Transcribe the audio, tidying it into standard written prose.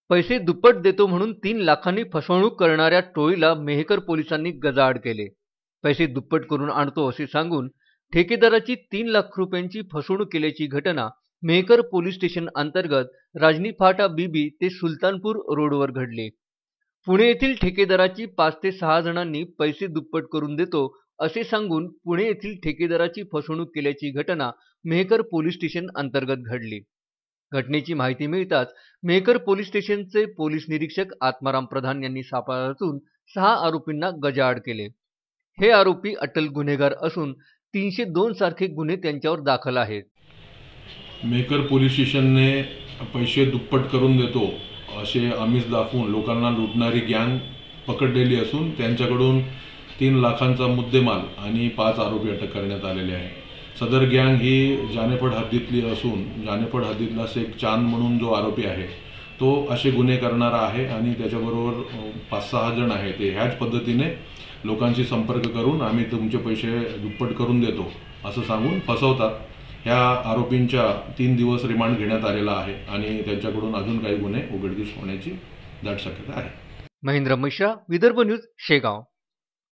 पैसे दुप्पट देतो म्हणून 3 लाखांनी फसवणूक करणाऱ्या टोळीला मेहकर पोलिसांनी गजाआड केले। पैसे दुप्पट करून आणतो असे सांगून ठेकेदाराची 3 लाख रुपयांची फसवणूक केल्याची घटना मेहकर पोलीस स्टेशन अंतर्गत राजनी फाटा बीबी ते सुलतानपूर रोडवर घडली। पुणे येथील ठेकेदाराची 5 ते 6 जणांनी पैसे दुप्पट करून देतो असे सांगून पुणे येथील ठेकेदाराची फसवणूक केल्याची घटना मेहकर पोलीस स्टेशन अंतर्गत घडली। घटनेची माहिती मिळताच मेहकर पोलीस स्टेशनचे पोलीस निरीक्षक आत्माराम प्रधान यांनी सापळा रचून 6 आरोपींना गजाआड केले। हे आरोपी अट्टल गुन्हेगार असून 302 सारखे गुन्हे त्यांच्यावर दाखल आहेत। मेहकर पोलीस स्टेशनने पैसे दुप्पट करून देतो असे आमिष दाखवून लोकांना लुटणारी गँग पकडलेली असून त्यांच्याकडून 3 लाखांचा मुद्देमाल आणि 5 आरोपी अटक करण्यात आलेले आहे। सदर गँग ही जानेफळ हद्दीतली असून जानेफळ हद्दीतला शेख चांद म्हणून जो आरोपी आहे तो असे गुन्हे करणारा आहे आणि त्याच्याबरोबर 5-6 जण आहेत। ते ह्याच पद्धतीने लोकांशी संपर्क करून आम्ही तुमचे पैसे दुप्पट करून देतो असं सांगून फसवतात। ह्या आरोपींच्या 3 दिवस रिमांड घेण्यात आलेला आहे आणि त्यांच्याकडून अजून काही गुन्हे उघडकीस होण्याची दाट शक्यता आहे। महेंद्र मिश्रा, विदर्भ न्यूज, शेगाव।